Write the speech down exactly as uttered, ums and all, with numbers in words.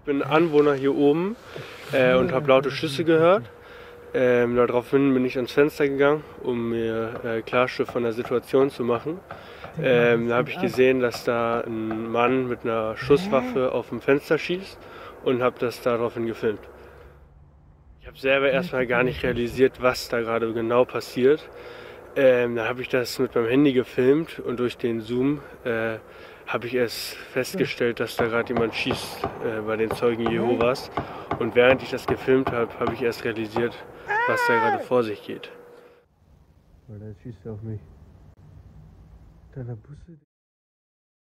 Ich bin Anwohner hier oben äh, und habe laute Schüsse gehört. Ähm, daraufhin bin ich ans Fenster gegangen, um mir äh, Klarschrift von der Situation zu machen. Ähm, da habe ich gesehen, dass da ein Mann mit einer Schusswaffe auf dem Fenster schießt und habe das daraufhin gefilmt. Ich habe selber erstmal gar nicht realisiert, was da gerade genau passiert. Ähm, da habe ich das mit meinem Handy gefilmt und durch den Zoom äh, habe ich erst festgestellt, dass da gerade jemand schießt äh, bei den Zeugen Jehovas. Und während ich das gefilmt habe, habe ich erst realisiert, was da gerade vor sich geht. Weil da schießt er auf mich. Deiner Busse.